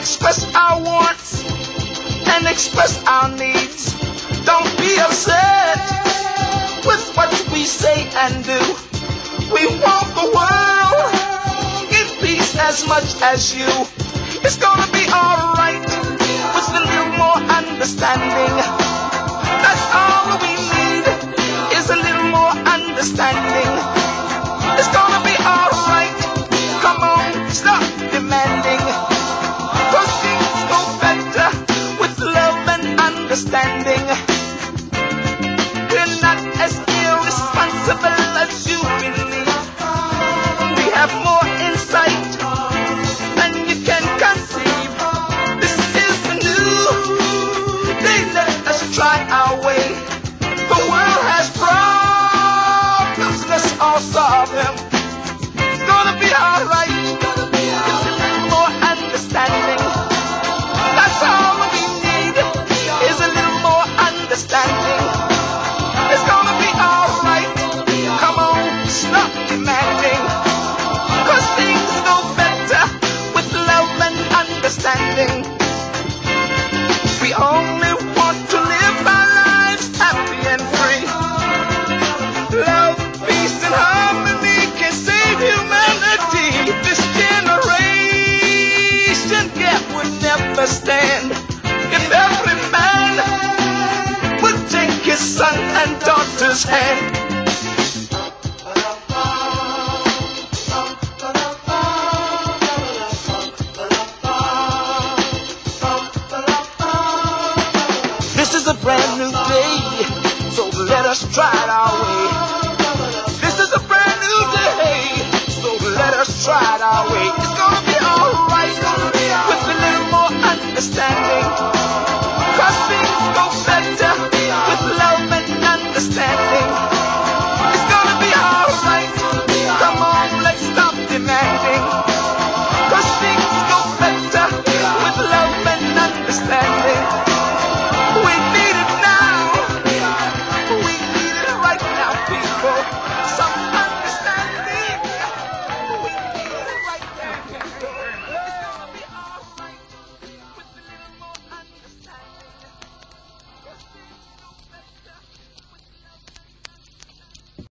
express our wants and express our needs. Don't be upset with what we say and do. We want the world in peace as much as you. It's gonna be alright with a little more understanding. That's all we need is a little more understanding. It's gonna be alright. Come on, stop demanding. 'Cause things go better with love and understanding. We're not as irresponsible as you believe. We have more insight than you can conceive. This is the new. They let us try our way. The world has problems, let's all solve them. It's gonna be alright. Just a little more understanding. That's all we need is a little more understanding. It's gonna be alright. Come on, stop demanding. 'Cause things go better with love and understanding. We only want to live our lives happy and free. Love, peace, and harmony can save humanity. This generation gap would never stand if every man would take his son and daughter's hand. This is a brand new day, so let us try it our way. This is a brand new day, so let us try it our way.